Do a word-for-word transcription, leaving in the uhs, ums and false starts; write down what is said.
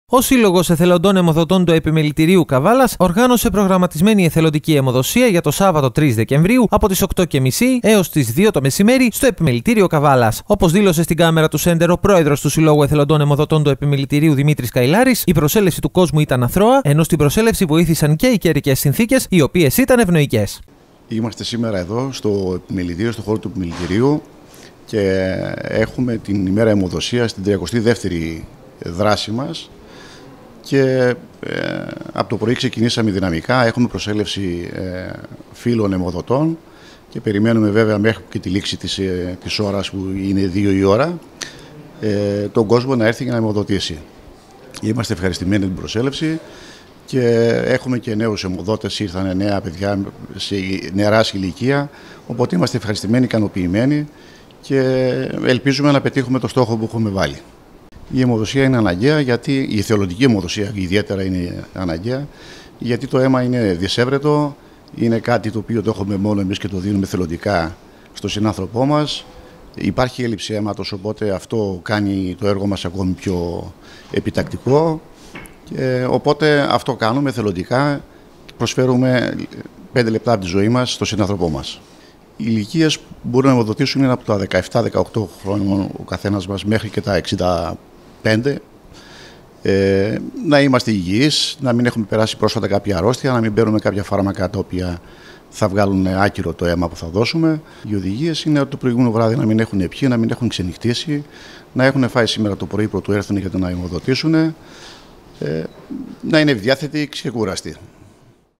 Ο Σύλλογος Εθελοντών Αιμοδοτών του Επιμελητηρίου Καβάλας οργάνωσε προγραμματισμένη εθελοντική αιμοδοσία για το Σάββατο τρεις Δεκεμβρίου από τις οκτώ και μισή έως τις δύο το μεσημέρι στο Επιμελητήριο Καβάλας. Όπως δήλωσε στην κάμερα του Σέντερ ο πρόεδρος του Συλλόγου Εθελοντών Αιμοδοτών του Επιμελητηρίου Δημήτρης Καηλάρης, η προσέλευση του κόσμου ήταν αθρώα, ενώ στην προσέλευση βοήθησαν και οι καιρικές συνθήκες, οι οποίες ήταν ευνοϊκές. Είμαστε σήμερα εδώ στο Επιμελητήριο, στο χώρο του Επιμελητηρίου και έχουμε την ημέρα αιμοδοσία στην τριακοστή δεύτερη δράση μας. Και ε, από το πρωί ξεκινήσαμε δυναμικά, έχουμε προσέλευση ε, φίλων αιμοδοτών και περιμένουμε βέβαια μέχρι και τη λήξη της, ε, της ώρας που είναι δύο η ώρα ε, τον κόσμο να έρθει και να αιμοδοτήσει. Είμαστε ευχαριστημένοι με την προσέλευση και έχουμε και νέους αιμοδότες, ήρθαν νέα παιδιά σε νεαράς ηλικία, οπότε είμαστε ευχαριστημένοι, ικανοποιημένοι και ελπίζουμε να πετύχουμε το στόχο που έχουμε βάλει. Η αιμοδοσία είναι αναγκαία, γιατί η εθελοντική αιμοδοσία ιδιαίτερα είναι αναγκαία, γιατί το αίμα είναι δυσέβρετο, είναι κάτι το οποίο το έχουμε μόνο εμείς και το δίνουμε θελοντικά στον συνάνθρωπό μας. Υπάρχει έλλειψη αίματος, οπότε αυτό κάνει το έργο μας ακόμη πιο επιτακτικό. Και οπότε αυτό κάνουμε θελοντικά, προσφέρουμε πέντε λεπτά από τη ζωή μας στον συνάνθρωπό μας. Οι ηλικίες που μπορούν να αιμοδοτήσουν είναι από τα δεκαεπτά δεκαοκτώ χρόνων ο καθένας μας μέχρι και τα εξήντα πέντε. Ε, να είμαστε υγιείς, να μην έχουμε περάσει πρόσφατα κάποια αρρώστια, να μην παίρνουμε κάποια φάρμακα τα οποία θα βγάλουν άκυρο το αίμα που θα δώσουμε. Οι οδηγίες είναι από το προηγούμενο βράδυ να μην έχουν πιει, να μην έχουν ξενυχτήσει, να έχουν φάει σήμερα το πρωί πρωτού έρθουν για να αιμοδοτήσουν, ε, να είναι ευδιάθετοι και ξεκουραστοί.